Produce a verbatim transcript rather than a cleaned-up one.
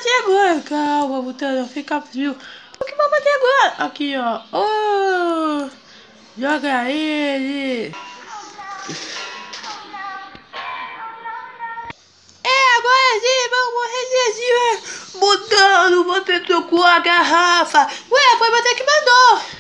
bater agora. Calma, Mutano, fica frio. O que vai bater agora? Aqui, ó. Oh, joga ele. É, agora sim, vamos morrer de energia. Mutano, você trocou a garrafa. Ué, foi você que mandou.